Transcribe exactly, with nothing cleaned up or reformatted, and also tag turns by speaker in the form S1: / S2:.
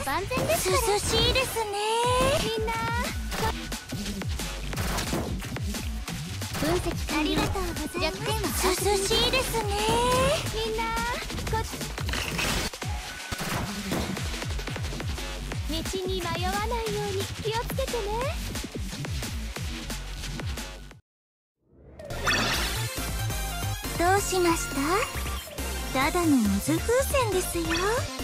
S1: は万全ですから。涼しいですね。みんな分析ありがとうございます。弱点は涼しいですね。みんなこ道に迷わないように気をつけてね。どうしました？ただの水風船ですよ。